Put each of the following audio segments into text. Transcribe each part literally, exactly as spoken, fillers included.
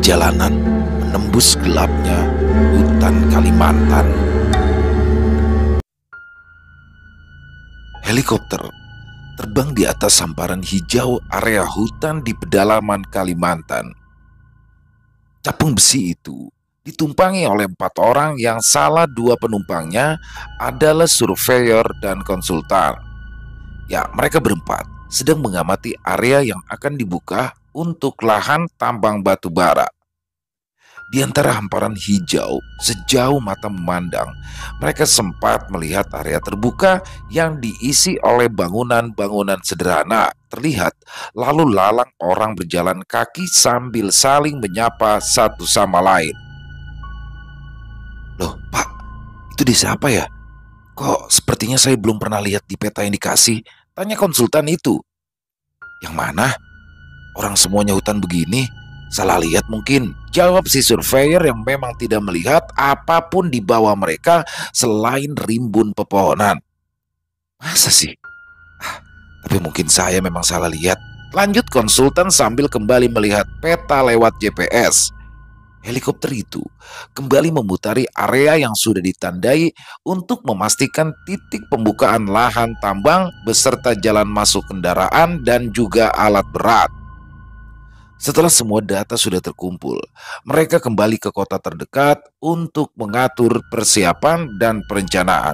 Perjalanan menembus gelapnya hutan Kalimantan. Helikopter terbang di atas hamparan hijau area hutan di pedalaman Kalimantan. Capung besi itu ditumpangi oleh empat orang yang salah dua penumpangnya adalah surveyor dan konsultan. Ya, mereka berempat sedang mengamati area yang akan dibuka untuk lahan tambang batu bara. Di antara hamparan hijau, sejauh mata memandang, mereka sempat melihat area terbuka yang diisi oleh bangunan-bangunan sederhana terlihat, lalu lalang orang berjalan kaki sambil saling menyapa satu sama lain. Loh, Pak, itu desa apa ya? Kok sepertinya saya belum pernah lihat di peta yang dikasih? Tanya konsultan itu. Yang mana? Orang semuanya hutan begini. Salah lihat mungkin, jawab si surveyor yang memang tidak melihat apapun di bawah mereka selain rimbun pepohonan. Masa sih? Ah, tapi mungkin saya memang salah lihat. Lanjut konsultan sambil kembali melihat peta lewat G P S. Helikopter itu kembali memutari area yang sudah ditandai untuk memastikan titik pembukaan lahan tambang beserta jalan masuk kendaraan dan juga alat berat. Setelah semua data sudah terkumpul, mereka kembali ke kota terdekat untuk mengatur persiapan dan perencanaan.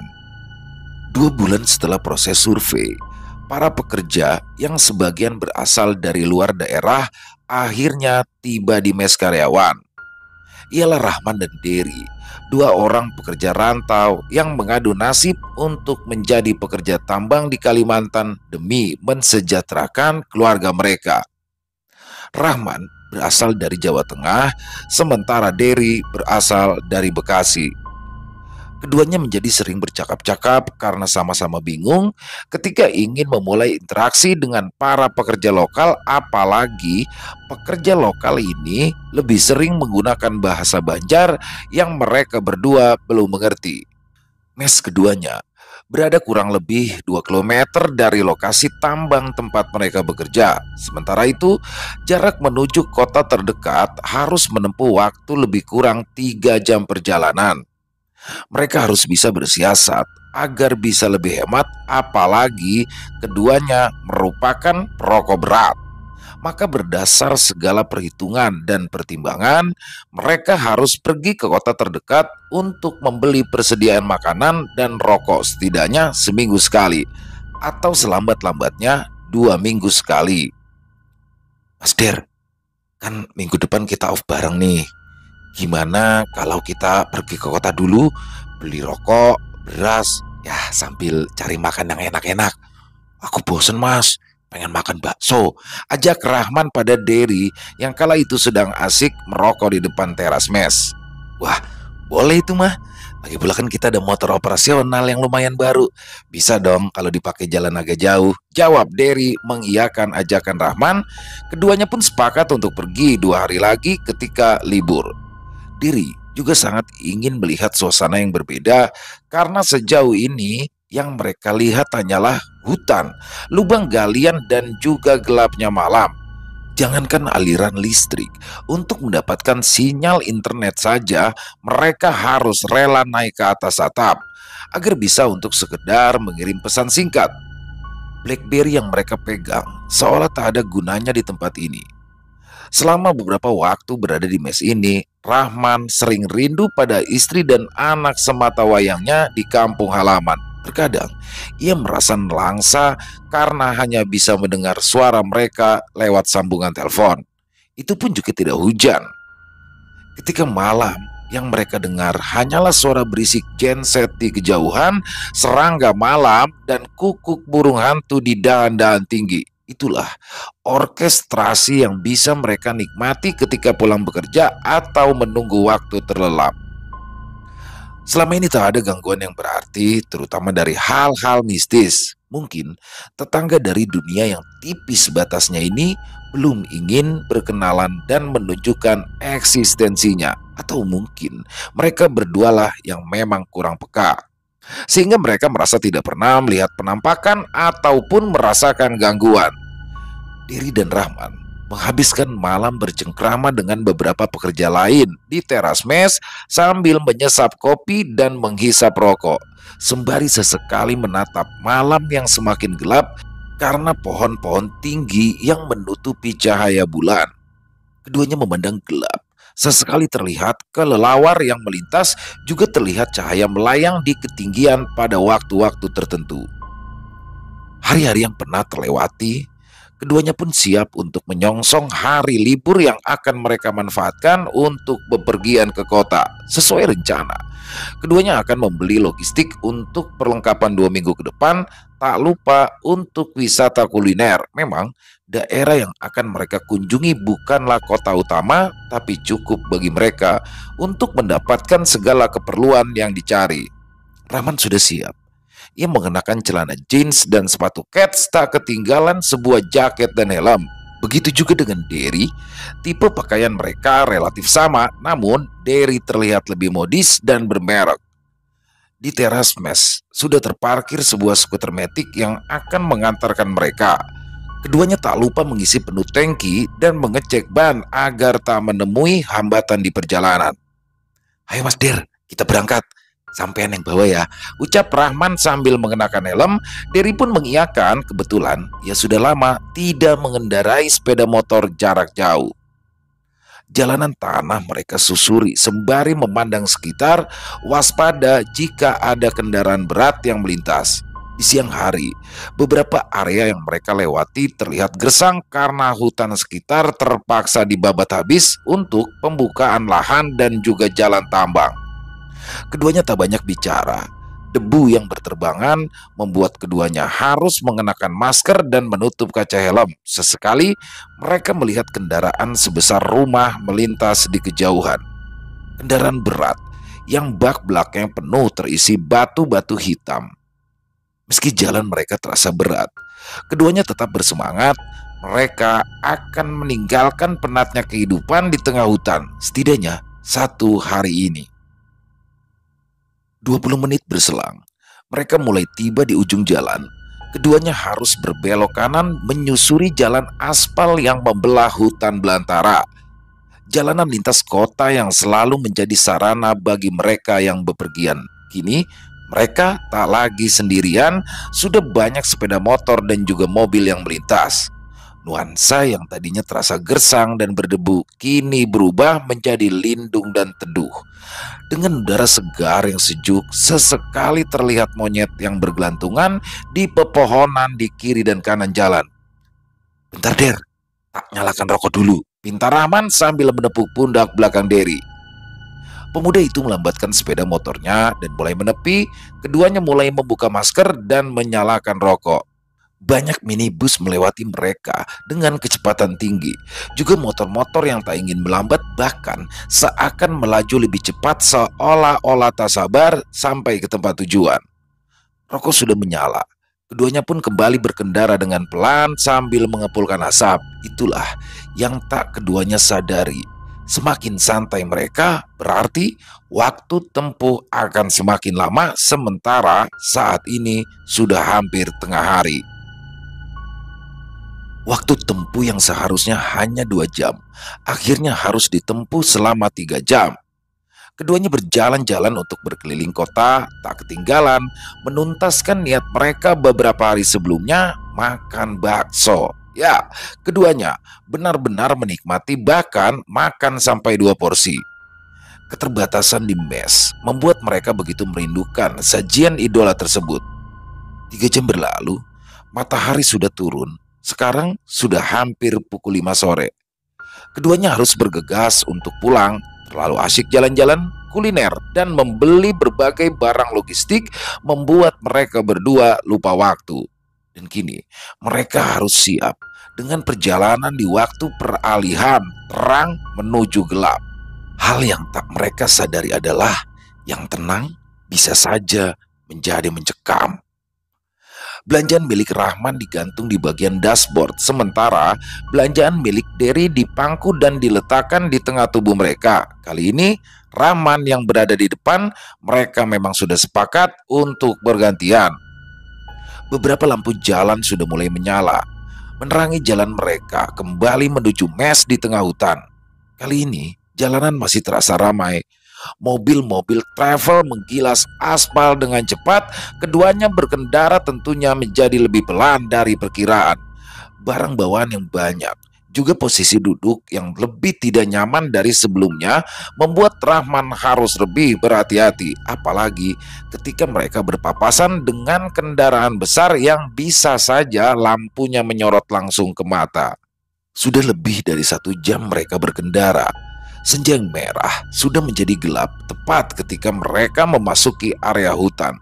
Dua bulan setelah proses survei, para pekerja yang sebagian berasal dari luar daerah akhirnya tiba di mes karyawan. Ialah Rahman dan Dery, dua orang pekerja rantau yang mengadu nasib untuk menjadi pekerja tambang di Kalimantan demi mensejahterakan keluarga mereka. Rahman berasal dari Jawa Tengah, sementara Dery berasal dari Bekasi. Keduanya menjadi sering bercakap-cakap karena sama-sama bingung ketika ingin memulai interaksi dengan para pekerja lokal, apalagi pekerja lokal ini lebih sering menggunakan bahasa Banjar yang mereka berdua belum mengerti. Mes keduanya berada kurang lebih dua kilometer dari lokasi tambang tempat mereka bekerja. Sementara itu, jarak menuju kota terdekat harus menempuh waktu lebih kurang tiga jam perjalanan. Mereka harus bisa bersiasat agar bisa lebih hemat, apalagi keduanya merupakan perokok berat. Maka berdasar segala perhitungan dan pertimbangan, mereka harus pergi ke kota terdekat untuk membeli persediaan makanan dan rokok setidaknya seminggu sekali, atau selambat-lambatnya dua minggu sekali. Mas Der, kan minggu depan kita off bareng nih. Gimana kalau kita pergi ke kota dulu, beli rokok, beras, ya sambil cari makan yang enak-enak. Aku bosen mas, pengen makan bakso. Ajak Rahman pada Dery yang kala itu sedang asik merokok di depan teras mes. Wah, boleh itu mah. Lagi pula kan kita ada motor operasional yang lumayan baru. Bisa dong kalau dipakai jalan agak jauh, jawab Dery mengiyakan ajakan Rahman. Keduanya pun sepakat untuk pergi dua hari lagi ketika libur. Dery juga sangat ingin melihat suasana yang berbeda karena sejauh ini yang mereka lihat hanyalah hutan, lubang galian dan juga gelapnya malam. Jangankan aliran listrik, untuk mendapatkan sinyal internet saja mereka harus rela naik ke atas atap agar bisa untuk sekedar mengirim pesan singkat. BlackBerry yang mereka pegang seolah tak ada gunanya di tempat ini. Selama beberapa waktu berada di mes ini, Rahman sering rindu pada istri dan anak semata wayangnya di kampung halaman. Terkadang ia merasa nelangsa karena hanya bisa mendengar suara mereka lewat sambungan telepon. Itu pun juga tidak hujan. Ketika malam yang mereka dengar hanyalah suara berisik genset di kejauhan, serangga malam dan kukuk burung hantu di dahan-dahan tinggi. Itulah orkestrasi yang bisa mereka nikmati ketika pulang bekerja atau menunggu waktu terlelap. Selama ini tak ada gangguan yang berarti, terutama dari hal-hal mistis. Mungkin tetangga dari dunia yang tipis batasnya ini belum ingin berkenalan dan menunjukkan eksistensinya. Atau mungkin mereka berdualah yang memang kurang peka, sehingga mereka merasa tidak pernah melihat penampakan ataupun merasakan gangguan. Dery dan Rahman menghabiskan malam bercengkrama dengan beberapa pekerja lain di teras mes sambil menyesap kopi dan menghisap rokok, sembari sesekali menatap malam yang semakin gelap karena pohon-pohon tinggi yang menutupi cahaya bulan. Keduanya memandang gelap. Sesekali terlihat kelelawar yang melintas, juga terlihat cahaya melayang di ketinggian pada waktu-waktu tertentu. Hari-hari yang pernah terlewati, keduanya pun siap untuk menyongsong hari libur yang akan mereka manfaatkan untuk bepergian ke kota sesuai rencana. Keduanya akan membeli logistik untuk perlengkapan dua minggu ke depan, tak lupa untuk wisata kuliner. Memang daerah yang akan mereka kunjungi bukanlah kota utama, tapi cukup bagi mereka untuk mendapatkan segala keperluan yang dicari. Rahman sudah siap. Ia mengenakan celana jeans dan sepatu kets, tak ketinggalan sebuah jaket dan helm. Begitu juga dengan Derry. Tipe pakaian mereka relatif sama, namun Derry terlihat lebih modis dan bermerek. Di teras mes sudah terparkir sebuah skuter matic yang akan mengantarkan mereka. Keduanya tak lupa mengisi penuh tangki dan mengecek ban agar tak menemui hambatan di perjalanan. "Ayo Mas Der, kita berangkat. Sampean yang bawa ya," ucap Rahman sambil mengenakan helm. Derry pun mengiyakan. Kebetulan ia sudah lama tidak mengendarai sepeda motor jarak jauh. Jalanan tanah mereka susuri sembari memandang sekitar, waspada jika ada kendaraan berat yang melintas. Di siang hari, beberapa area yang mereka lewati terlihat gersang karena hutan sekitar terpaksa dibabat habis untuk pembukaan lahan dan juga jalan tambang. Keduanya tak banyak bicara. Debu yang berterbangan membuat keduanya harus mengenakan masker dan menutup kaca helm. Sesekali mereka melihat kendaraan sebesar rumah melintas di kejauhan. Kendaraan berat yang bak belakangnya penuh terisi batu-batu hitam. Meski jalan mereka terasa berat, keduanya tetap bersemangat. Mereka akan meninggalkan penatnya kehidupan di tengah hutan, setidaknya satu hari ini. dua puluh menit berselang, mereka mulai tiba di ujung jalan. Keduanya harus berbelok kanan menyusuri jalan aspal yang membelah hutan belantara. Jalanan lintas kota yang selalu menjadi sarana bagi mereka yang bepergian. Kini mereka tak lagi sendirian, sudah banyak sepeda motor dan juga mobil yang melintas. Nuansa yang tadinya terasa gersang dan berdebu kini berubah menjadi lindung dan teduh. Dengan udara segar yang sejuk, sesekali terlihat monyet yang bergelantungan di pepohonan di kiri dan kanan jalan. "Bentar Der, tak nyalakan rokok dulu," pinta Rahman sambil menepuk pundak belakang Derry. Pemuda itu melambatkan sepeda motornya dan mulai menepi. Keduanya mulai membuka masker dan menyalakan rokok. Banyak minibus melewati mereka dengan kecepatan tinggi. Juga motor-motor yang tak ingin melambat, bahkan seakan melaju lebih cepat seolah-olah tak sabar sampai ke tempat tujuan. Rokok sudah menyala. Keduanya pun kembali berkendara dengan pelan sambil mengepulkan asap. Itulah yang tak keduanya sadari. Semakin santai mereka, berarti waktu tempuh akan semakin lama, sementara saat ini sudah hampir tengah hari. Waktu tempuh yang seharusnya hanya dua jam, akhirnya harus ditempuh selama tiga jam. Keduanya berjalan-jalan untuk berkeliling kota, tak ketinggalan menuntaskan niat mereka beberapa hari sebelumnya, makan bakso. Ya, keduanya benar-benar menikmati, bahkan makan sampai dua porsi. Keterbatasan di mes membuat mereka begitu merindukan sajian idola tersebut. Tiga jam berlalu, matahari sudah turun. Sekarang sudah hampir pukul lima sore. Keduanya harus bergegas untuk pulang. Terlalu asyik jalan-jalan, kuliner, dan membeli berbagai barang logistik membuat mereka berdua lupa waktu. Dan kini mereka harus siap dengan perjalanan di waktu peralihan terang menuju gelap. Hal yang tak mereka sadari adalah yang tenang bisa saja menjadi mencekam. Belanjaan milik Rahman digantung di bagian dashboard, sementara belanjaan milik Derry dipangku dan diletakkan di tengah tubuh mereka. Kali ini Rahman yang berada di depan. Mereka memang sudah sepakat untuk bergantian. Beberapa lampu jalan sudah mulai menyala. menerangi jalan mereka kembali menuju mes di tengah hutan. Kali ini jalanan masih terasa ramai. Mobil-mobil travel menggilas aspal dengan cepat. Keduanya berkendara tentunya menjadi lebih pelan dari perkiraan. Barang bawaan yang banyak, juga posisi duduk yang lebih tidak nyaman dari sebelumnya, membuat Rahman harus lebih berhati-hati, apalagi ketika mereka berpapasan dengan kendaraan besar yang bisa saja lampunya menyorot langsung ke mata. Sudah lebih dari satu jam mereka berkendara. Senja yang merah sudah menjadi gelap tepat ketika mereka memasuki area hutan.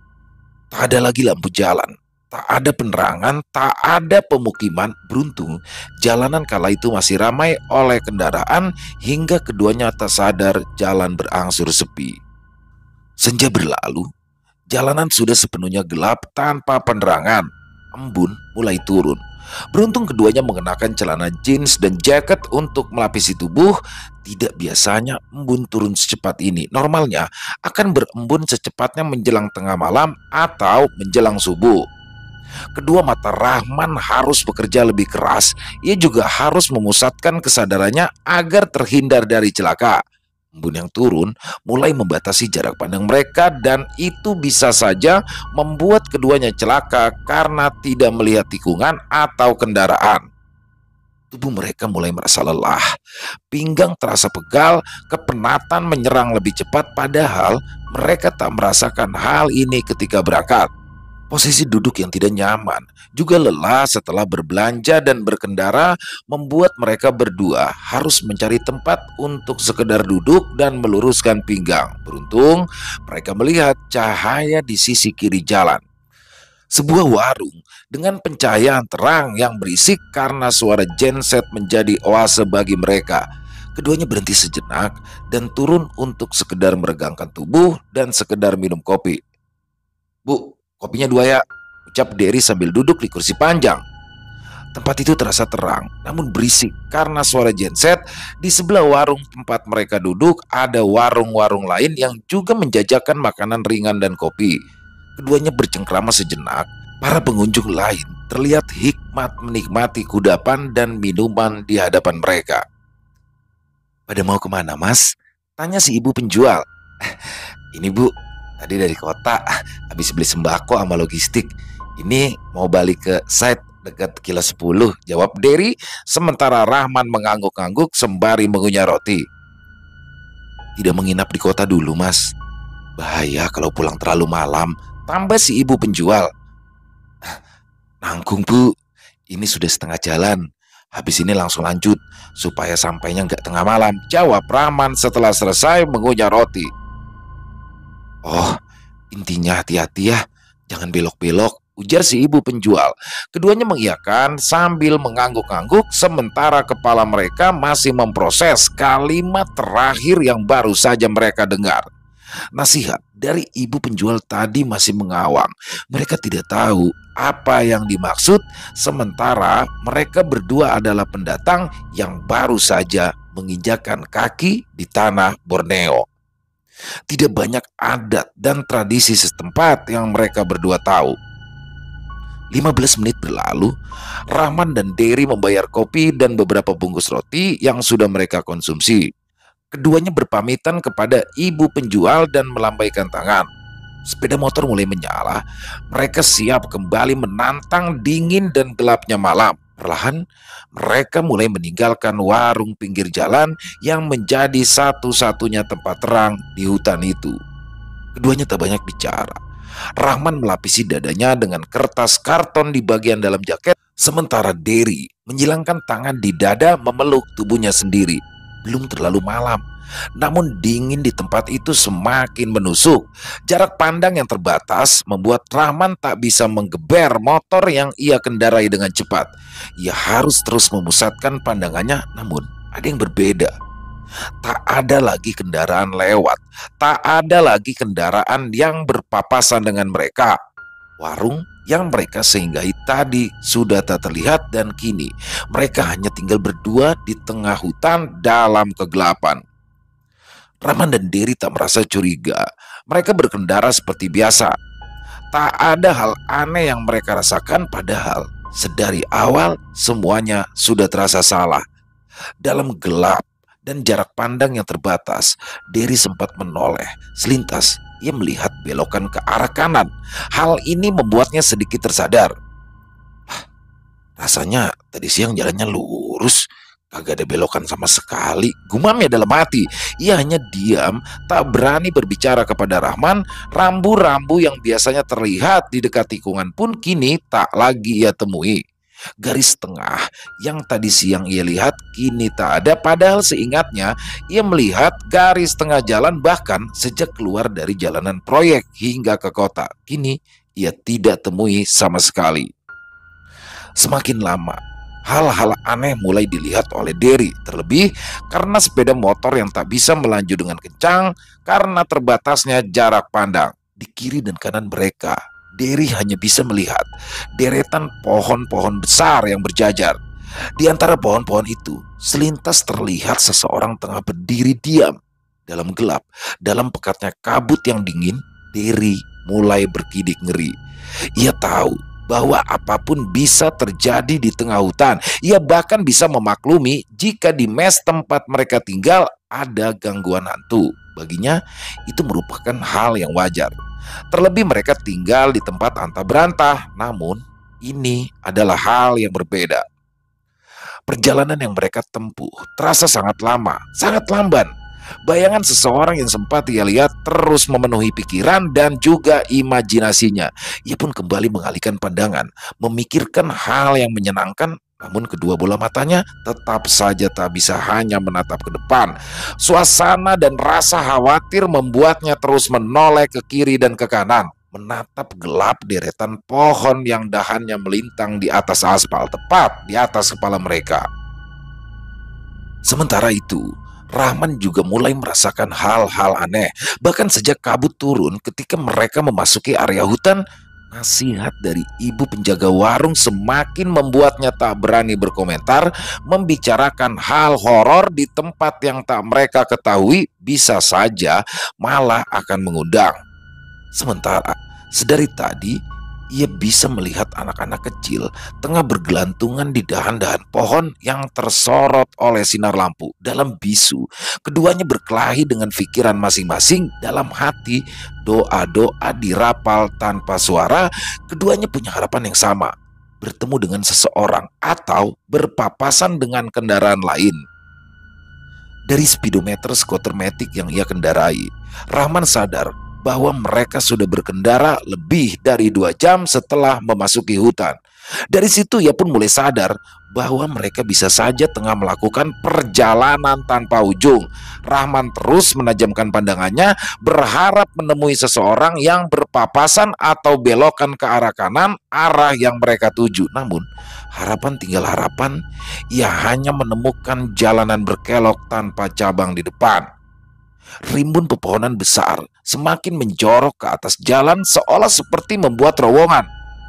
Tak ada lagi lampu jalan, tak ada penerangan, tak ada pemukiman. Beruntung, jalanan kala itu masih ramai oleh kendaraan hingga keduanya tak sadar jalan berangsur sepi. Senja berlalu, jalanan sudah sepenuhnya gelap tanpa penerangan. Embun mulai turun. Beruntung keduanya mengenakan celana jeans dan jaket untuk melapisi tubuh. Tidak biasanya embun turun secepat ini. Normalnya akan berembun secepatnya menjelang tengah malam atau menjelang subuh. Kedua mata Rahman harus bekerja lebih keras. Ia juga harus memusatkan kesadarannya agar terhindar dari celaka. Embun yang turun mulai membatasi jarak pandang mereka, dan itu bisa saja membuat keduanya celaka karena tidak melihat tikungan atau kendaraan. Tubuh mereka mulai merasa lelah, pinggang terasa pegal, kepenatan menyerang lebih cepat, padahal mereka tak merasakan hal ini ketika berangkat. Posisi duduk yang tidak nyaman, juga lelah setelah berbelanja dan berkendara, membuat mereka berdua harus mencari tempat untuk sekedar duduk dan meluruskan pinggang. Beruntung, mereka melihat cahaya di sisi kiri jalan. Sebuah warung dengan pencahayaan terang yang berisik karena suara genset menjadi oase bagi mereka. Keduanya berhenti sejenak dan turun untuk sekedar meregangkan tubuh dan sekedar minum kopi. "Bu, kopinya dua ya," ucap Derry sambil duduk di kursi panjang. Tempat itu terasa terang, namun berisik karena suara genset. Di sebelah warung tempat mereka duduk, ada warung-warung lain yang juga menjajakan makanan ringan dan kopi. Keduanya bercengkrama sejenak. Para pengunjung lain terlihat hikmat menikmati kudapan dan minuman di hadapan mereka. "Pada mau kemana, Mas?" tanya si ibu penjual. "Ini, Bu, tadi dari kota, habis beli sembako sama logistik. Ini mau balik ke site dekat Kilo sepuluh, jawab Derry, sementara Rahman mengangguk-angguk sembari mengunyah roti. "Tidak menginap di kota dulu, Mas. Bahaya kalau pulang terlalu malam," tambah si ibu penjual. "Nanggung, Bu. Ini sudah setengah jalan. Habis ini langsung lanjut, supaya sampainya nggak tengah malam," jawab Rahman setelah selesai mengunyah roti. "Oh, intinya hati-hati ya, jangan belok-belok," ujar si ibu penjual. Keduanya mengiyakan sambil mengangguk-angguk, sementara kepala mereka masih memproses kalimat terakhir yang baru saja mereka dengar. Nasihat dari ibu penjual tadi masih mengawang. Mereka tidak tahu apa yang dimaksud, sementara mereka berdua adalah pendatang yang baru saja menginjakan kaki di tanah Borneo. Tidak banyak adat dan tradisi setempat yang mereka berdua tahu. lima belas menit berlalu, Rahman dan Derry membayar kopi dan beberapa bungkus roti yang sudah mereka konsumsi. Keduanya berpamitan kepada ibu penjual dan melambaikan tangan. Sepeda motor mulai menyala. Mereka siap kembali menantang dingin dan gelapnya malam. Perlahan, mereka mulai meninggalkan warung pinggir jalan yang menjadi satu-satunya tempat terang di hutan itu. Keduanya tak banyak bicara. Rahman melapisi dadanya dengan kertas karton di bagian dalam jaket, sementara Derry menyilangkan tangan di dada memeluk tubuhnya sendiri. Belum terlalu malam, namun dingin di tempat itu semakin menusuk. Jarak pandang yang terbatas membuat Rahman tak bisa menggeber motor yang ia kendarai dengan cepat. Ia harus terus memusatkan pandangannya, namun ada yang berbeda. Tak ada lagi kendaraan lewat, tak ada lagi kendaraan yang berpapasan dengan mereka. Warung yang mereka singgahi tadi sudah tak terlihat, dan kini mereka hanya tinggal berdua di tengah hutan dalam kegelapan. Rahman dan Derry tak merasa curiga. Mereka berkendara seperti biasa. Tak ada hal aneh yang mereka rasakan, padahal Sedari awal semuanya sudah terasa salah. Dalam gelap dan jarak pandang yang terbatas, Derry sempat menoleh. Selintas ia melihat belokan ke arah kanan. Hal ini membuatnya sedikit tersadar. Rasanya tadi siang jalannya lurus, kagak ada belokan sama sekali, gumamnya dalam hati. Ia hanya diam, tak berani berbicara kepada Rahman. Rambu-rambu yang biasanya terlihat di dekat tikungan pun kini tak lagi ia temui. Garis tengah yang tadi siang ia lihat kini tak ada, padahal seingatnya ia melihat garis tengah jalan bahkan sejak keluar dari jalanan proyek hingga ke kota. Kini ia tidak temui sama sekali. Semakin lama, hal-hal aneh mulai dilihat oleh Derry, terlebih karena sepeda motor yang tak bisa melaju dengan kencang karena terbatasnya jarak pandang. Di kiri dan kanan mereka, Derry hanya bisa melihat deretan pohon-pohon besar yang berjajar. Di antara pohon-pohon itu, selintas terlihat seseorang tengah berdiri diam. Dalam gelap, dalam pekatnya kabut yang dingin, Derry mulai berkidik ngeri. Ia tahu bahwa apapun bisa terjadi di tengah hutan. Ia bahkan bisa memaklumi jika di mes tempat mereka tinggal ada gangguan hantu. Baginya itu merupakan hal yang wajar. Terlebih mereka tinggal di tempat antah berantah. Namun ini adalah hal yang berbeda. Perjalanan yang mereka tempuh terasa sangat lama, sangat lamban. Bayangan seseorang yang sempat ia lihat terus memenuhi pikiran dan juga imajinasinya. Ia pun kembali mengalihkan pandangan, memikirkan hal yang menyenangkan. Namun kedua bola matanya tetap saja tak bisa hanya menatap ke depan. Suasana dan rasa khawatir membuatnya terus menoleh ke kiri dan ke kanan, menatap gelap deretan pohon yang dahannya melintang di atas aspal, tepat di atas kepala mereka. Sementara itu, Rahman juga mulai merasakan hal-hal aneh. Bahkan sejak kabut turun ketika mereka memasuki area hutan, nasihat dari ibu penjaga warung semakin membuatnya tak berani berkomentar. Membicarakan hal horor di tempat yang tak mereka ketahui bisa saja malah akan mengundang. Sementara sedari tadi ia bisa melihat anak-anak kecil tengah bergelantungan di dahan-dahan pohon yang tersorot oleh sinar lampu. Dalam bisu, keduanya berkelahi dengan pikiran masing-masing. Dalam hati, doa-doa dirapal tanpa suara. Keduanya punya harapan yang sama, bertemu dengan seseorang atau berpapasan dengan kendaraan lain. Dari speedometer skuter matic yang ia kendarai, Rahman sadar bahwa mereka sudah berkendara lebih dari dua jam setelah memasuki hutan. Dari situ ia pun mulai sadar bahwa mereka bisa saja tengah melakukan perjalanan tanpa ujung. Rahman terus menajamkan pandangannya, berharap menemui seseorang yang berpapasan atau belokan ke arah kanan, arah yang mereka tuju. Namun harapan tinggal harapan, ia hanya menemukan jalanan berkelok tanpa cabang di depan. Rimbun pepohonan besar semakin menjorok ke atas jalan seolah seperti membuat terowongan.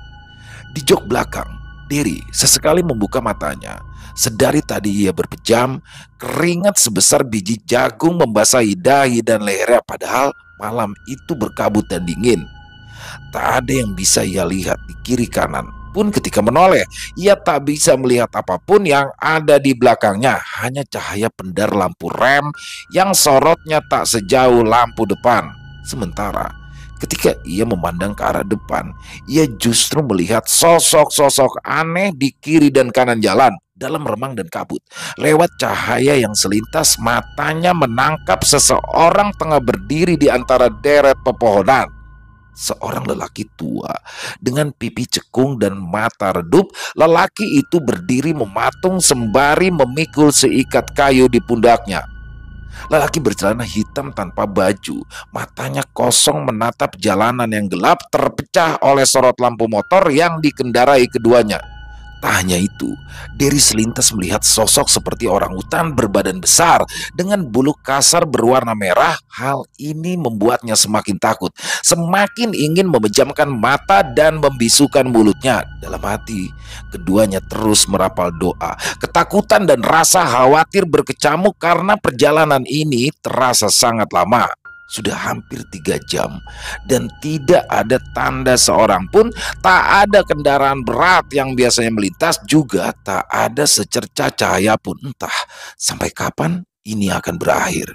Di jok belakang, Derry sesekali membuka matanya. Sedari tadi ia berpejam, keringat sebesar biji jagung membasahi dahi dan lehernya, padahal malam itu berkabut dan dingin. Tak ada yang bisa ia lihat di kiri kanan. Pun ketika menoleh, ia tak bisa melihat apapun yang ada di belakangnya, hanya cahaya pendar lampu rem yang sorotnya tak sejauh lampu depan. Sementara ketika ia memandang ke arah depan, ia justru melihat sosok-sosok aneh di kiri dan kanan jalan. Dalam remang dan kabut, lewat cahaya yang selintas, matanya menangkap seseorang tengah berdiri di antara deret pepohonan. Seorang lelaki tua dengan pipi cekung dan mata redup. Lelaki itu berdiri mematung sembari memikul seikat kayu di pundaknya. Lelaki bercelana hitam tanpa baju, matanya kosong menatap jalanan yang gelap terpecah oleh sorot lampu motor yang dikendarai keduanya. Tak hanya itu, Derry selintas melihat sosok seperti orang hutan berbadan besar dengan bulu kasar berwarna merah. Hal ini membuatnya semakin takut, semakin ingin memejamkan mata dan membisukan mulutnya. Dalam hati, keduanya terus merapal doa. Ketakutan dan rasa khawatir berkecamuk karena perjalanan ini terasa sangat lama. Sudah hampir tiga jam dan tidak ada tanda seorang pun, tak ada kendaraan berat yang biasanya melintas, juga tak ada secerca cahaya pun. Entah sampai kapan ini akan berakhir.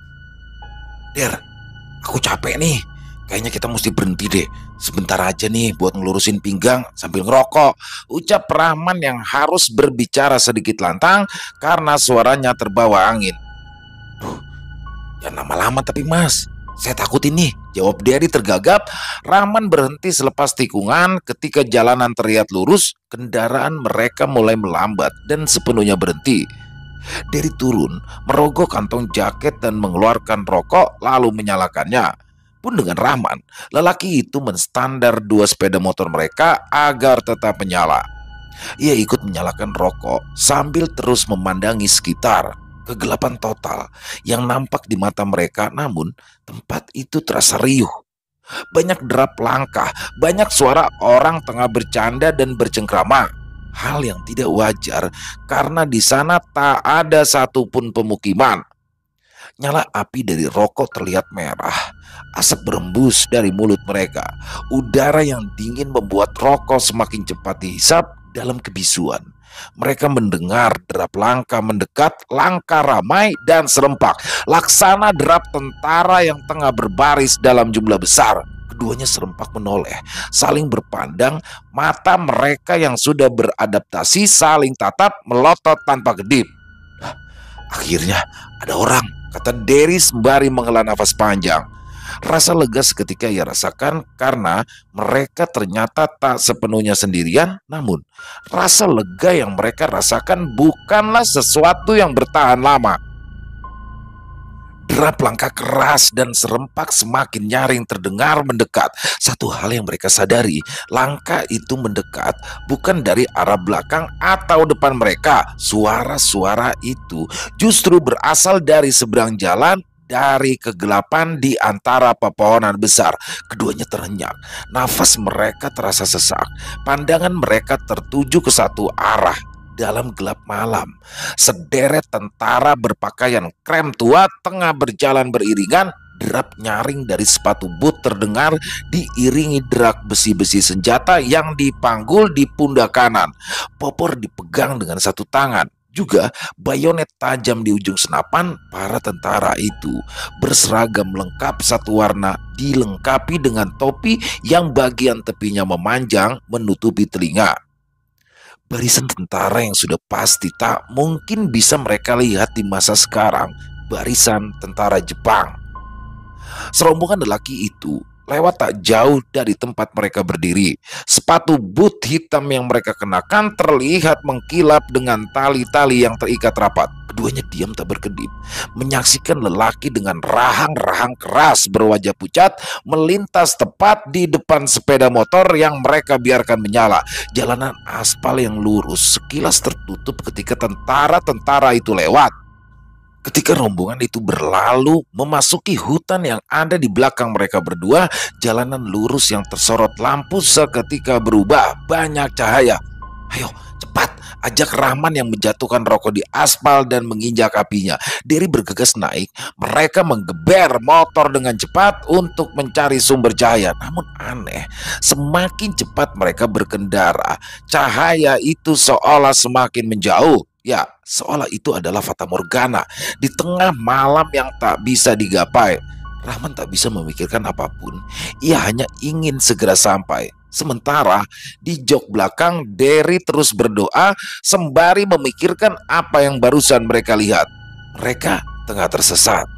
Der, aku capek nih. Kayaknya kita mesti berhenti deh. Sebentar aja nih buat ngelurusin pinggang sambil ngerokok, ucap Rahman yang harus berbicara sedikit lantang karena suaranya terbawa angin. Duh, jangan lama-lama tapi mas, saya takut ini, jawab Derry tergagap. Rahman berhenti selepas tikungan. Ketika jalanan terlihat lurus, kendaraan mereka mulai melambat dan sepenuhnya berhenti. Derry turun, merogoh kantong jaket dan mengeluarkan rokok lalu menyalakannya. Pun dengan Rahman, lelaki itu menstandar dua sepeda motor mereka agar tetap menyala. Ia ikut menyalakan rokok sambil terus memandangi sekitar. Kegelapan total yang nampak di mata mereka, namun tempat itu terasa riuh. Banyak derap langkah, banyak suara orang tengah bercanda dan bercengkrama. Hal yang tidak wajar karena di sana tak ada satupun pemukiman. Nyala api dari rokok terlihat merah. Asap berembus dari mulut mereka. Udara yang dingin membuat rokok semakin cepat dihisap dalam kebisuan. Mereka mendengar derap langkah mendekat, langkah ramai dan serempak, laksana derap tentara yang tengah berbaris dalam jumlah besar. Keduanya serempak menoleh, saling berpandang, mata mereka yang sudah beradaptasi saling tatap melotot tanpa kedip. Akhirnya ada orang, kata Derry sembari menghela nafas panjang. Rasa lega seketika ia rasakan karena mereka ternyata tak sepenuhnya sendirian. Namun rasa lega yang mereka rasakan bukanlah sesuatu yang bertahan lama. Derap langkah keras dan serempak semakin nyaring terdengar mendekat. Satu hal yang mereka sadari, langkah itu mendekat bukan dari arah belakang atau depan mereka. Suara-suara itu justru berasal dari seberang jalan, dari kegelapan di antara pepohonan besar. Keduanya terhenyak, nafas mereka terasa sesak, pandangan mereka tertuju ke satu arah. Dalam gelap malam, sederet tentara berpakaian krem tua tengah berjalan beriringan. Derap nyaring dari sepatu boot terdengar diiringi derak besi-besi senjata yang dipanggul di pundak kanan. Popor dipegang dengan satu tangan. Juga bayonet tajam di ujung senapan. Para tentara itu berseragam lengkap satu warna, dilengkapi dengan topi yang bagian tepinya memanjang menutupi telinga. Barisan tentara yang sudah pasti tak mungkin bisa mereka lihat di masa sekarang. Barisan tentara Jepang. Serombongan lelaki itu lewat tak jauh dari tempat mereka berdiri. Sepatu boot hitam yang mereka kenakan terlihat mengkilap dengan tali-tali yang terikat rapat. Keduanya diam tak berkedip, menyaksikan lelaki dengan rahang-rahang keras berwajah pucat melintas tepat di depan sepeda motor yang mereka biarkan menyala. Jalanan aspal yang lurus sekilas tertutup ketika tentara-tentara itu lewat. Ketika rombongan itu berlalu memasuki hutan yang ada di belakang mereka berdua, jalanan lurus yang tersorot lampu seketika berubah banyak cahaya. Ayo cepat, ajak Rahman yang menjatuhkan rokok di aspal dan menginjak apinya. Derry bergegas naik. Mereka menggeber motor dengan cepat untuk mencari sumber cahaya. Namun aneh, semakin cepat mereka berkendara, cahaya itu seolah semakin menjauh. Ya, seolah itu adalah fata morgana di tengah malam yang tak bisa digapai. Rahman tak bisa memikirkan apapun. Ia hanya ingin segera sampai. Sementara di jok belakang, Derry terus berdoa sembari memikirkan apa yang barusan mereka lihat. Mereka tengah tersesat.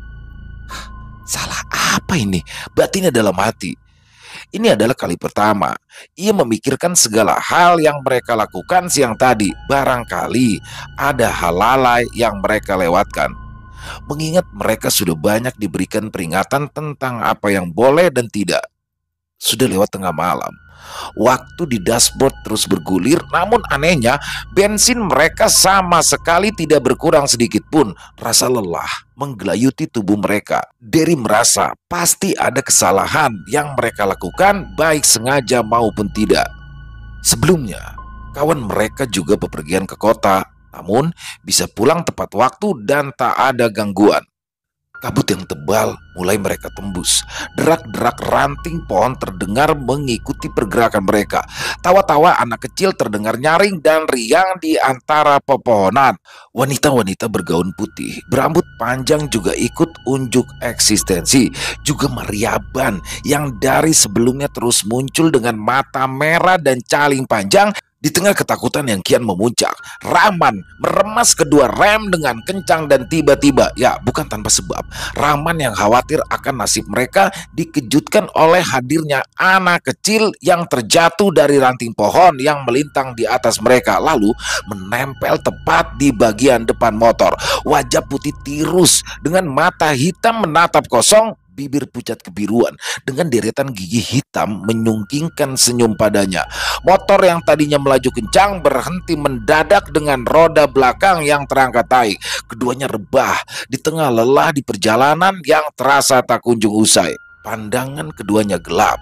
Salah apa ini? Batinnya dalam hati. Ini adalah kali pertama ia memikirkan segala hal yang mereka lakukan siang tadi. Barangkali ada hal lalai yang mereka lewatkan. Mengingat mereka sudah banyak diberikan peringatan tentang apa yang boleh dan tidak. Sudah lewat tengah malam. Waktu di dashboard terus bergulir, namun anehnya bensin mereka sama sekali tidak berkurang sedikit pun. Rasa lelah menggelayuti tubuh mereka. Derry merasa pasti ada kesalahan yang mereka lakukan, baik sengaja maupun tidak. Sebelumnya, kawan mereka juga bepergian ke kota, namun bisa pulang tepat waktu dan tak ada gangguan. Kabut yang tebal mulai mereka tembus. Derak-derak ranting pohon terdengar mengikuti pergerakan mereka. Tawa-tawa anak kecil terdengar nyaring dan riang di antara pepohonan. Wanita-wanita bergaun putih, berambut panjang juga ikut unjuk eksistensi. Juga Mariaban yang dari sebelumnya terus muncul dengan mata merah dan caling panjang. Di tengah ketakutan yang kian memuncak, Rahman meremas kedua rem dengan kencang dan tiba-tiba, ya bukan tanpa sebab, Rahman yang khawatir akan nasib mereka dikejutkan oleh hadirnya anak kecil yang terjatuh dari ranting pohon yang melintang di atas mereka, lalu menempel tepat di bagian depan motor. Wajah putih tirus dengan mata hitam menatap kosong, bibir pucat kebiruan dengan deretan gigi hitam menyungkingkan senyum padanya. Motor yang tadinya melaju kencang berhenti mendadak dengan roda belakang yang terangkat naik. Keduanya rebah di tengah lelah di perjalanan yang terasa tak kunjung usai. Pandangan keduanya gelap.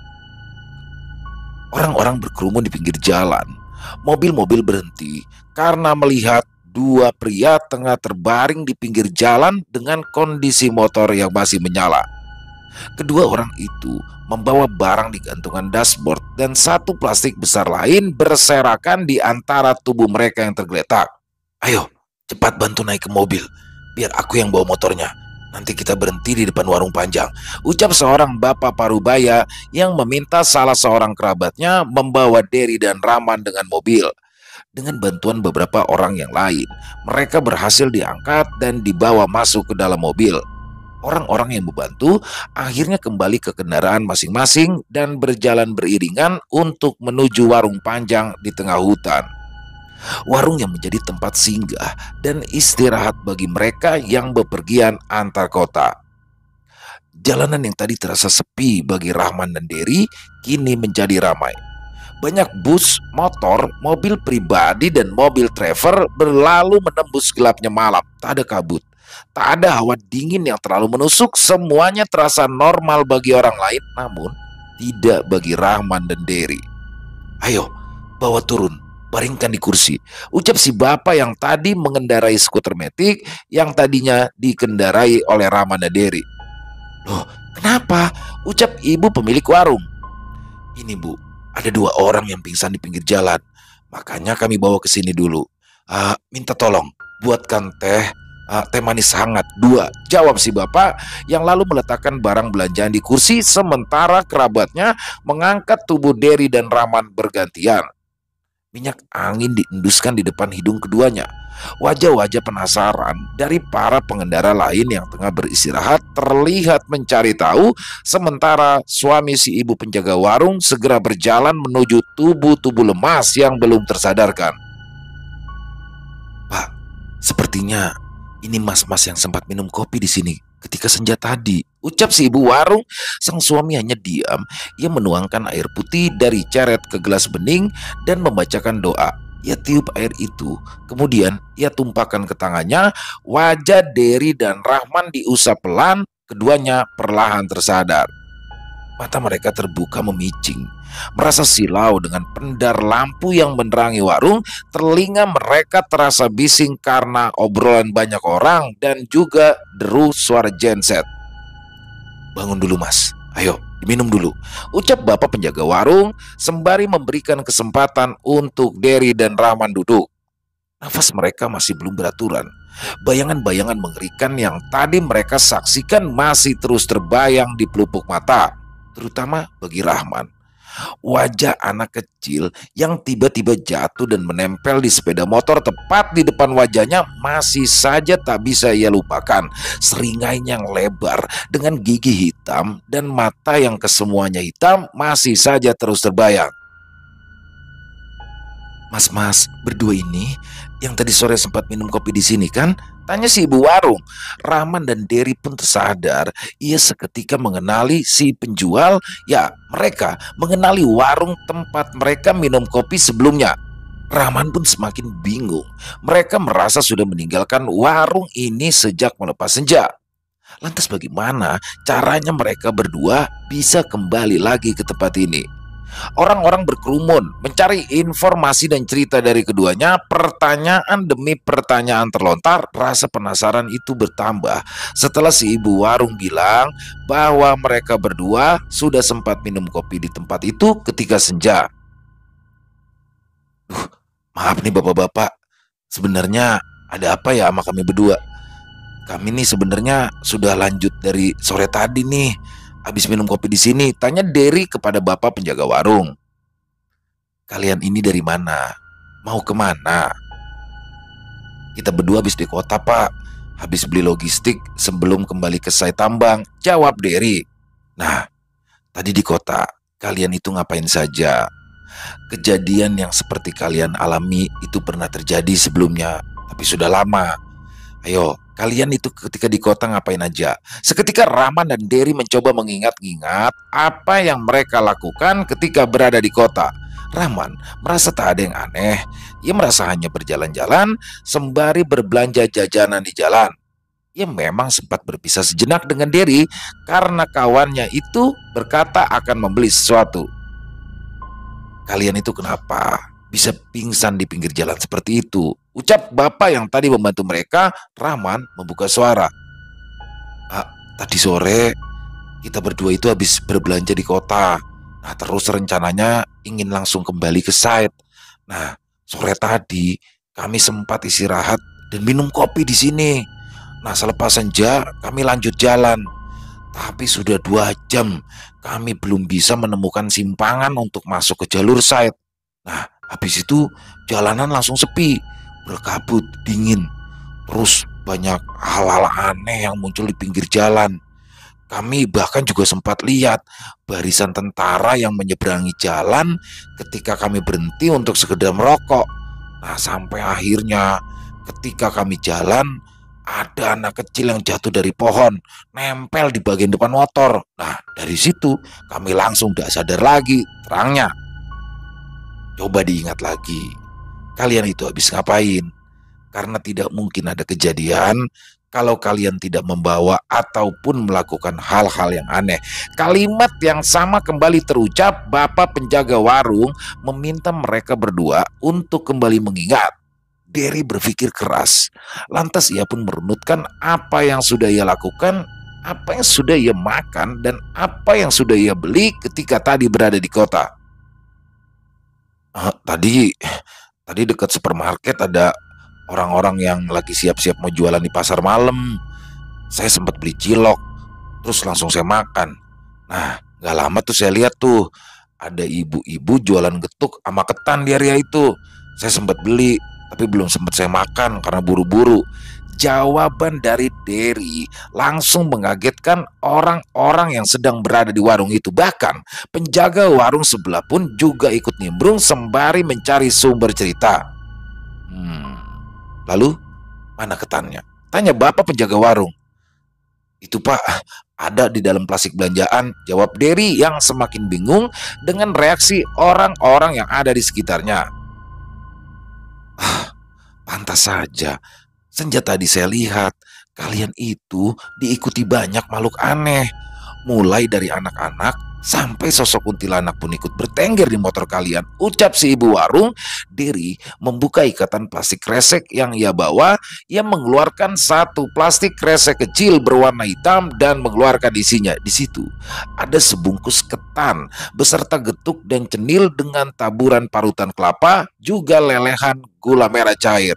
Orang-orang berkerumun di pinggir jalan. Mobil-mobil berhenti karena melihat dua pria tengah terbaring di pinggir jalan dengan kondisi motor yang masih menyala. Kedua orang itu membawa barang di gantungan dashboard dan satu plastik besar lain berserakan di antara tubuh mereka yang tergeletak. "Ayo, cepat bantu naik ke mobil, biar aku yang bawa motornya. Nanti kita berhenti di depan warung Panjang," ucap seorang bapak parubaya yang meminta salah seorang kerabatnya membawa Dery dan Rahman dengan mobil. Dengan bantuan beberapa orang yang lain, mereka berhasil diangkat dan dibawa masuk ke dalam mobil. Orang-orang yang membantu akhirnya kembali ke kendaraan masing-masing dan berjalan beriringan untuk menuju warung Panjang di tengah hutan. Warung yang menjadi tempat singgah dan istirahat bagi mereka yang bepergian antar kota. Jalanan yang tadi terasa sepi bagi Rahman dan Dery kini menjadi ramai. Banyak bus, motor, mobil pribadi, dan mobil travel berlalu menembus gelapnya malam. Tak ada kabut, tak ada hawa dingin yang terlalu menusuk. Semuanya terasa normal bagi orang lain, namun tidak bagi Rahman dan Dery. "Ayo, bawa turun, baringkan di kursi," ucap si bapak yang tadi mengendarai skuter metik yang tadinya dikendarai oleh Rahman dan Dery. "Loh, kenapa?" ucap ibu pemilik warung. "Ini bu, ada dua orang yang pingsan di pinggir jalan, makanya kami bawa ke sini dulu. Uh, minta tolong buatkan teh, uh, teh manis hangat dua," jawab si bapak yang lalu meletakkan barang belanjaan di kursi sementara kerabatnya mengangkat tubuh Dery dan Rahman bergantian. Minyak angin dienduskan di depan hidung keduanya. Wajah-wajah penasaran dari para pengendara lain yang tengah beristirahat terlihat mencari tahu, sementara suami si ibu penjaga warung segera berjalan menuju tubuh-tubuh lemas yang belum tersadarkan. "Pak, sepertinya ini mas-mas yang sempat minum kopi di sini ketika senja tadi," ucap si ibu warung. Sang suami hanya diam. Ia menuangkan air putih dari ceret ke gelas bening dan membacakan doa. Ia tiup air itu, kemudian ia tumpahkan ke tangannya. Wajah Dery dan Rahman diusap pelan, keduanya perlahan tersadar. Mata mereka terbuka memicing, merasa silau dengan pendar lampu yang menerangi warung. Telinga mereka terasa bising karena obrolan banyak orang dan juga deru suara genset. "Bangun dulu mas, ayo diminum dulu," ucap bapak penjaga warung sembari memberikan kesempatan untuk Dery dan Rahman duduk. Nafas mereka masih belum beraturan. Bayangan-bayangan mengerikan yang tadi mereka saksikan masih terus terbayang di pelupuk mata, terutama bagi Rahman. Wajah anak kecil yang tiba-tiba jatuh dan menempel di sepeda motor tepat di depan wajahnya masih saja tak bisa ia lupakan. Seringai yang lebar dengan gigi hitam dan mata yang kesemuanya hitam masih saja terus terbayang. "Mas-mas berdua ini yang tadi sore sempat minum kopi di sini kan?" tanya si ibu warung. Rahman dan Dery pun tersadar. Ia seketika mengenali si penjual. Ya, mereka mengenali warung tempat mereka minum kopi sebelumnya. Rahman pun semakin bingung. Mereka merasa sudah meninggalkan warung ini sejak melepas senja. Lantas bagaimana caranya mereka berdua bisa kembali lagi ke tempat ini? Orang-orang berkerumun mencari informasi dan cerita dari keduanya. Pertanyaan demi pertanyaan terlontar. Rasa penasaran itu bertambah setelah si ibu warung bilang bahwa mereka berdua sudah sempat minum kopi di tempat itu ketika senja. Duh, maaf nih bapak-bapak. Sebenarnya ada apa ya sama kami berdua? Kami nih sebenarnya sudah lanjut dari sore tadi nih. Habis minum kopi di sini, tanya Derry kepada bapak penjaga warung. Kalian ini dari mana? Mau kemana? Kita berdua habis di kota, Pak. Habis beli logistik sebelum kembali ke site tambang, jawab Derry. Nah, tadi di kota, kalian itu ngapain saja? Kejadian yang seperti kalian alami itu pernah terjadi sebelumnya, tapi sudah lama. Ayo, kalian itu ketika di kota ngapain aja? Seketika Rahman dan Derry mencoba mengingat-ingat apa yang mereka lakukan ketika berada di kota. Rahman merasa tak ada yang aneh. Ia merasa hanya berjalan-jalan sembari berbelanja jajanan di jalan. Ia memang sempat berpisah sejenak dengan Derry karena kawannya itu berkata akan membeli sesuatu. Kalian itu kenapa bisa pingsan di pinggir jalan seperti itu? Ucap bapak yang tadi membantu mereka. Rahman membuka suara. Ah, tadi sore kita berdua itu habis berbelanja di kota. Nah, terus rencananya ingin langsung kembali ke site. Nah, sore tadi kami sempat istirahat dan minum kopi di sini. Nah, selepas senja kami lanjut jalan. Tapi sudah dua jam kami belum bisa menemukan simpangan untuk masuk ke jalur site. Nah, habis itu jalanan langsung sepi, berkabut, dingin. Terus banyak hal-hal aneh yang muncul di pinggir jalan. Kami bahkan juga sempat lihat barisan tentara yang menyeberangi jalan ketika kami berhenti untuk sekedar merokok. Nah, sampai akhirnya ketika kami jalan, ada anak kecil yang jatuh dari pohon, nempel di bagian depan motor. Nah, dari situ kami langsung tidak sadar lagi. Terangnya, coba diingat lagi, kalian itu habis ngapain? Karena tidak mungkin ada kejadian kalau kalian tidak membawa ataupun melakukan hal-hal yang aneh. Kalimat yang sama kembali terucap. Bapak penjaga warung meminta mereka berdua untuk kembali mengingat. Derry berpikir keras. Lantas ia pun merunutkan apa yang sudah ia lakukan, apa yang sudah ia makan, dan apa yang sudah ia beli ketika tadi berada di kota. Uh, tadi, tadi dekat supermarket ada orang-orang yang lagi siap-siap mau jualan di pasar malam. Saya sempat beli cilok, terus langsung saya makan. Nah, gak lama tuh saya lihat tuh ada ibu-ibu jualan getuk sama ketan di area itu. Saya sempat beli, tapi belum sempat saya makan karena buru-buru. Jawaban dari Derry langsung mengagetkan orang-orang yang sedang berada di warung itu. Bahkan penjaga warung sebelah pun juga ikut nimbrung sembari mencari sumber cerita. Hmm, lalu mana ketannya? Tanya bapak penjaga warung. Itu Pak, ada di dalam plastik belanjaan, jawab Derry yang semakin bingung dengan reaksi orang-orang yang ada di sekitarnya. Ah, pantas saja. Senja tadi saya lihat kalian itu diikuti banyak makhluk aneh. Mulai dari anak-anak sampai sosok kuntilanak pun ikut bertengger di motor kalian, ucap si ibu warung. Derry membuka ikatan plastik kresek yang ia bawa. Ia mengeluarkan satu plastik kresek kecil berwarna hitam dan mengeluarkan isinya. Di situ ada sebungkus ketan beserta getuk dan cenil dengan taburan parutan kelapa, juga lelehan gula merah cair.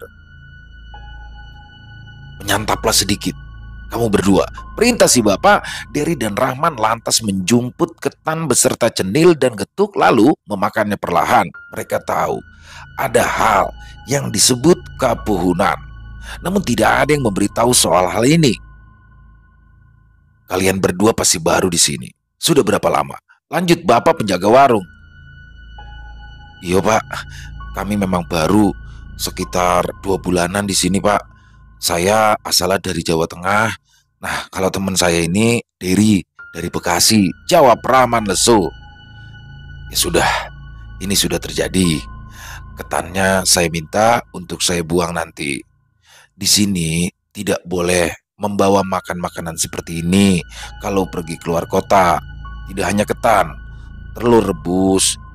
Menyantaplah sedikit, kamu berdua, perintah si bapak. Derry dan Rahman lantas menjumput ketan beserta cenil dan getuk lalu memakannya perlahan. Mereka tahu ada hal yang disebut kepuhunan, namun tidak ada yang memberitahu soal hal ini. Kalian berdua pasti baru di sini. Sudah berapa lama? Lanjut bapak penjaga warung. Iya Pak, kami memang baru sekitar dua bulanan di sini Pak. Saya asalnya dari Jawa Tengah. Nah, kalau teman saya ini Derry dari Bekasi, jawab Rahman lesu. Ya sudah, ini sudah terjadi. Ketannya saya minta untuk saya buang nanti. Di sini tidak boleh membawa makan makanan seperti ini kalau pergi keluar kota. Tidak hanya ketan, telur rebus,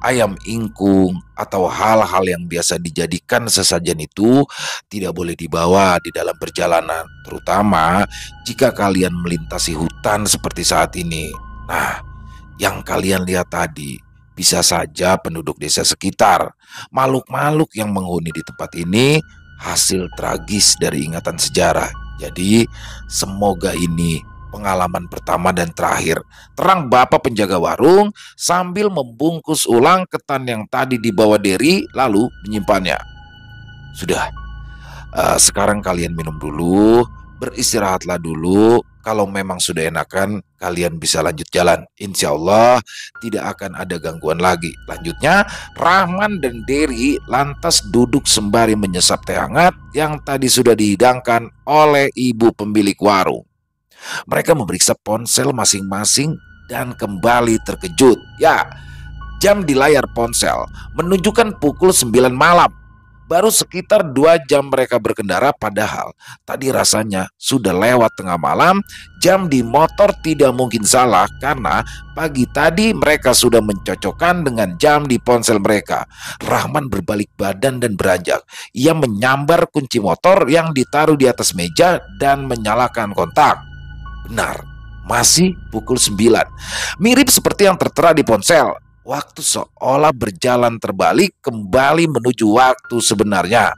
ayam ingkung, atau hal-hal yang biasa dijadikan sesajen itu tidak boleh dibawa di dalam perjalanan, terutama jika kalian melintasi hutan seperti saat ini. Nah, yang kalian lihat tadi bisa saja penduduk desa sekitar. Makhluk-makhluk yang menghuni di tempat ini hasil tragis dari ingatan sejarah. Jadi, semoga ini pengalaman pertama dan terakhir. Terang Bapak penjaga warung sambil membungkus ulang ketan yang tadi dibawa Derry lalu menyimpannya. Sudah, uh, sekarang kalian minum dulu, beristirahatlah dulu. Kalau memang sudah enakan, kalian bisa lanjut jalan. Insya Allah tidak akan ada gangguan lagi. Lanjutnya, Rahman dan Derry lantas duduk sembari menyesap teh hangat yang tadi sudah dihidangkan oleh ibu pemilik warung. Mereka memeriksa ponsel masing-masing dan kembali terkejut. Ya, jam di layar ponsel menunjukkan pukul sembilan malam. Baru sekitar dua jam mereka berkendara, padahal tadi rasanya sudah lewat tengah malam. Jam di motor tidak mungkin salah karena pagi tadi mereka sudah mencocokkan dengan jam di ponsel mereka. Rahman berbalik badan dan beranjak. Ia menyambar kunci motor yang ditaruh di atas meja dan menyalakan kontak. Benar, masih pukul sembilan. Mirip seperti yang tertera di ponsel. Waktu seolah berjalan terbalik kembali menuju waktu sebenarnya.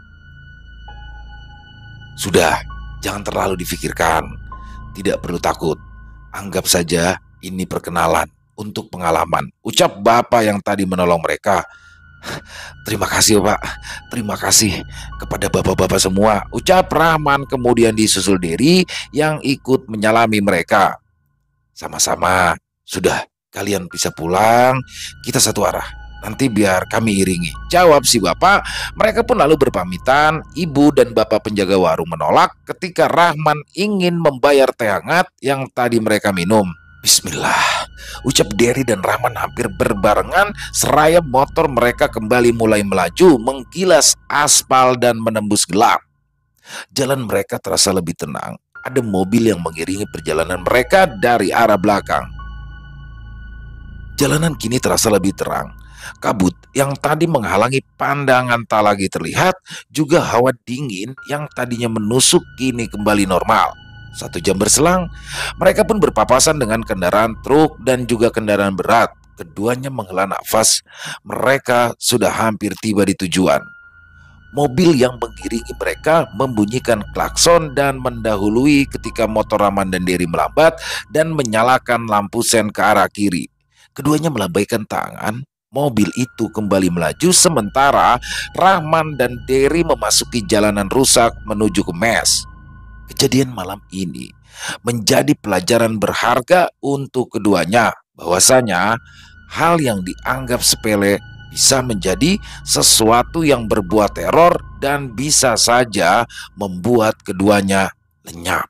Sudah, jangan terlalu difikirkan. Tidak perlu takut. Anggap saja ini perkenalan untuk pengalaman. Ucap Bapak yang tadi menolong mereka. Terima kasih Pak, terima kasih kepada bapak-bapak semua, ucap Rahman, kemudian disusul Derry yang ikut menyalami mereka. Sama-sama, sudah, kalian bisa pulang, kita satu arah, nanti biar kami iringi, jawab si bapak. Mereka pun lalu berpamitan. Ibu dan bapak penjaga warung menolak ketika Rahman ingin membayar teh hangat yang tadi mereka minum. Bismillah, ucap Derry dan Rahman hampir berbarengan seraya motor mereka kembali mulai melaju, menggilas aspal dan menembus gelap. Jalan mereka terasa lebih tenang. Ada mobil yang mengiringi perjalanan mereka dari arah belakang. Jalanan kini terasa lebih terang. Kabut yang tadi menghalangi pandangan tak lagi terlihat. Juga hawa dingin yang tadinya menusuk kini kembali normal. Satu jam berselang, mereka pun berpapasan dengan kendaraan truk dan juga kendaraan berat. Keduanya menghela nafas. Mereka sudah hampir tiba di tujuan. Mobil yang mengiringi mereka membunyikan klakson dan mendahului ketika motor Rahman dan Derry melambat dan menyalakan lampu sen ke arah kiri. Keduanya melambaikan tangan. Mobil itu kembali melaju sementara Rahman dan Derry memasuki jalanan rusak menuju ke mes. Kejadian malam ini menjadi pelajaran berharga untuk keduanya, bahwasanya hal yang dianggap sepele bisa menjadi sesuatu yang berbuat teror dan bisa saja membuat keduanya lenyap.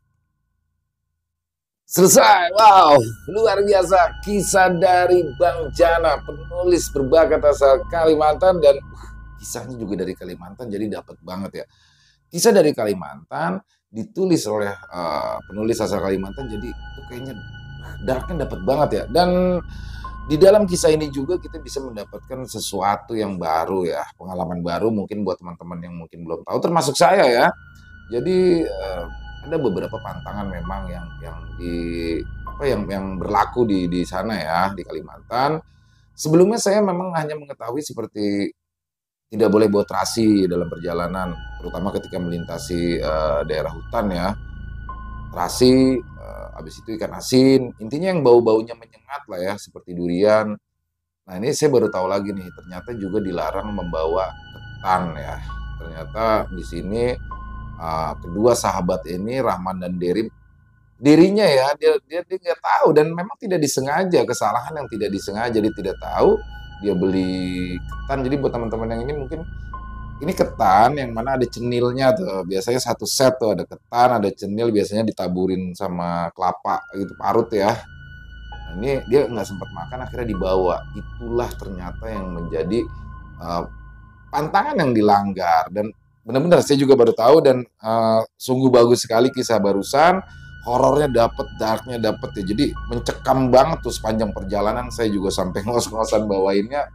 Selesai. Wow, luar biasa kisah dari Bang Jana, penulis berbakat asal Kalimantan, dan uh, kisahnya juga dari Kalimantan, jadi dapat banget ya. Kisah dari Kalimantan ditulis oleh uh, penulis asal Kalimantan, jadi itu kayaknya darknya dapat banget ya. Dan di dalam kisah ini juga kita bisa mendapatkan sesuatu yang baru ya, pengalaman baru mungkin buat teman-teman yang mungkin belum tahu, termasuk saya ya. Jadi uh, ada beberapa pantangan memang yang yang di apa yang yang berlaku di di sana ya, di Kalimantan. Sebelumnya saya memang hanya mengetahui seperti tidak boleh bawa terasi dalam perjalanan, terutama ketika melintasi uh, daerah hutan ya. Terasi, uh, habis itu ikan asin, intinya yang bau-baunya menyengat lah ya, seperti durian. Nah ini saya baru tahu lagi nih, ternyata juga dilarang membawa ketan ya. Ternyata di sini uh, kedua sahabat ini, Rahman dan Derry, dirinya ya, dia dia dia nggak tahu dan memang tidak disengaja, kesalahan yang tidak disengaja, dia tidak tahu. Dia beli ketan, jadi buat teman-teman yang ini mungkin ini ketan yang mana ada cenilnya tuh, biasanya satu set tuh ada ketan, ada cenil, biasanya ditaburin sama kelapa gitu, parut ya. Nah, ini dia nggak sempat makan, akhirnya dibawa. Itulah ternyata yang menjadi uh, pantangan yang dilanggar, dan benar-benar saya juga baru tahu, dan uh, sungguh bagus sekali kisah barusan. Horornya dapet, darknya dapet ya, jadi mencekam banget tuh sepanjang perjalanan. Saya juga sampai ngos-ngosan bawainnya.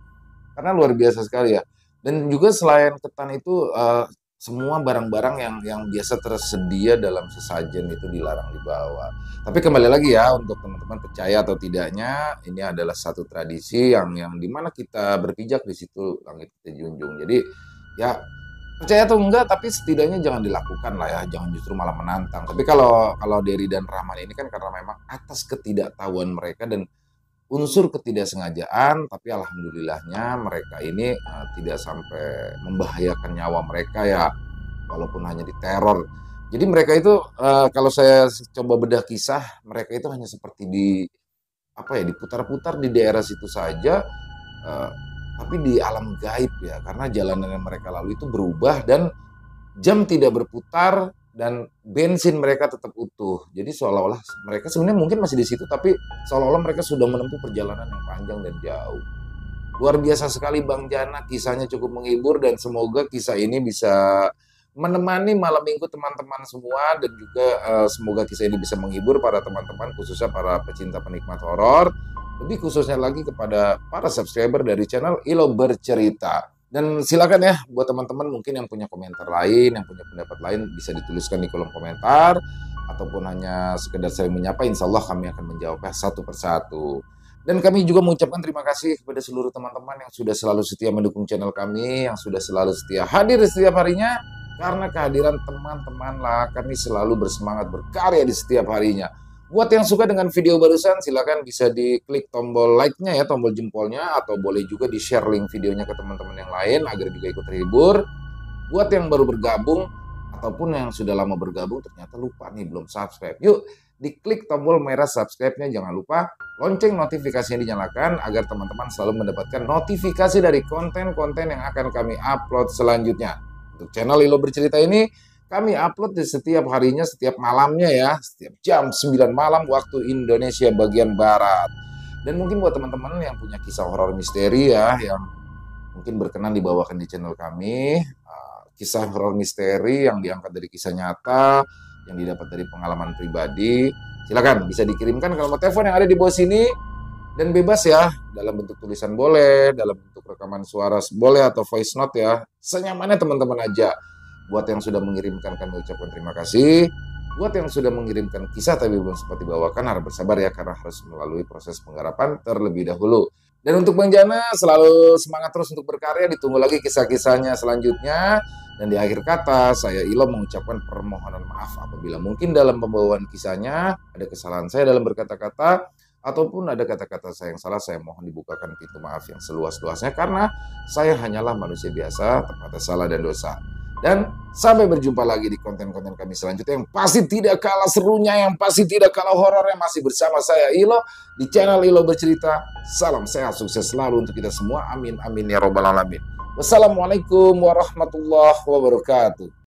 karena luar biasa sekali ya. Dan juga selain ketan itu, eee, semua barang-barang yang yang biasa tersedia dalam sesajen itu dilarang dibawa. Tapi kembali lagi ya, untuk teman-teman percaya atau tidaknya, ini adalah satu tradisi yang yang di mana kita berpijak di situ langit kita junjung. Jadi ya percaya atau enggak, tapi setidaknya jangan dilakukan lah ya, jangan justru malah menantang. Tapi kalau kalau Dery dan Rahman ini kan karena memang atas ketidaktahuan mereka dan unsur ketidaksengajaan, tapi alhamdulillahnya mereka ini uh, tidak sampai membahayakan nyawa mereka ya, walaupun hanya diteror. Jadi mereka itu uh, kalau saya coba bedah kisah, mereka itu hanya seperti di apa ya, diputar-putar di daerah situ saja, uh, tapi di alam gaib ya, karena jalanan yang mereka lalui itu berubah dan jam tidak berputar dan bensin mereka tetap utuh. Jadi seolah-olah mereka sebenarnya mungkin masih di situ, tapi seolah-olah mereka sudah menempuh perjalanan yang panjang dan jauh. Luar biasa sekali Bang Jana, kisahnya cukup menghibur dan semoga kisah ini bisa menemani malam minggu teman-teman semua dan juga uh, semoga kisah ini bisa menghibur para teman-teman khususnya para pecinta penikmat horor, lebih khususnya lagi kepada para subscriber dari channel Ilo Bercerita. Dan silakan ya buat teman-teman mungkin yang punya komentar lain, yang punya pendapat lain bisa dituliskan di kolom komentar ataupun hanya sekedar saling menyapa, insya Allah kami akan menjawabnya satu persatu. Dan kami juga mengucapkan terima kasih kepada seluruh teman-teman yang sudah selalu setia mendukung channel kami, yang sudah selalu setia hadir setiap harinya. Karena kehadiran teman-teman lah kami selalu bersemangat berkarya di setiap harinya. Buat yang suka dengan video barusan, silakan bisa diklik tombol like-nya ya, tombol jempolnya, atau boleh juga di-share link videonya ke teman-teman yang lain agar juga ikut terhibur. Buat yang baru bergabung, ataupun yang sudah lama bergabung ternyata lupa nih belum subscribe. Yuk, diklik tombol merah subscribe-nya, jangan lupa lonceng notifikasinya dinyalakan agar teman-teman selalu mendapatkan notifikasi dari konten-konten yang akan kami upload selanjutnya. Untuk channel Ilo Bercerita ini, kami upload di setiap harinya, setiap malamnya ya, setiap jam sembilan malam waktu Indonesia bagian Barat. Dan mungkin buat teman-teman yang punya kisah horor misteri ya, yang mungkin berkenan dibawakan di channel kami, uh, kisah horor misteri yang diangkat dari kisah nyata, yang didapat dari pengalaman pribadi, silakan bisa dikirimkan ke nomor telepon yang ada di bawah sini. Dan bebas ya, dalam bentuk tulisan boleh, dalam bentuk rekaman suara boleh, atau voice note ya, senyamannya teman-teman aja. Buat yang sudah mengirimkan kami ucapkan terima kasih. Buat yang sudah mengirimkan kisah tapi belum sempat dibawakan, harap bersabar ya karena harus melalui proses penggarapan terlebih dahulu. Dan untuk Bang Jana selalu semangat terus untuk berkarya, ditunggu lagi kisah-kisahnya selanjutnya. Dan di akhir kata saya Ilo mengucapkan permohonan maaf apabila mungkin dalam pembawaan kisahnya ada kesalahan saya dalam berkata-kata, ataupun ada kata-kata saya yang salah, saya mohon dibukakan pintu maaf yang seluas-luasnya karena saya hanyalah manusia biasa, tempatnya salah dan dosa. Dan sampai berjumpa lagi di konten-konten kami selanjutnya yang pasti tidak kalah serunya, yang pasti tidak kalah horornya, masih bersama saya Ilo di channel Ilo Bercerita. Salam sehat, sukses selalu untuk kita semua. Amin, amin ya robbal alamin. Wassalamualaikum warahmatullahi wabarakatuh.